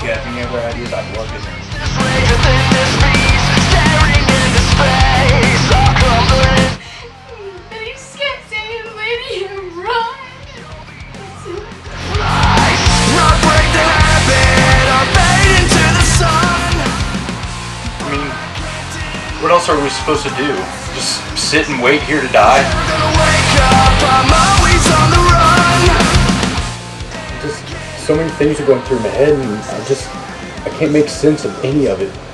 you have any other ideas, I'd love to hear. I mean, what else are we supposed to do? Just sit and wait here to die? Just so many things are going through my head, and I can't make sense of any of it.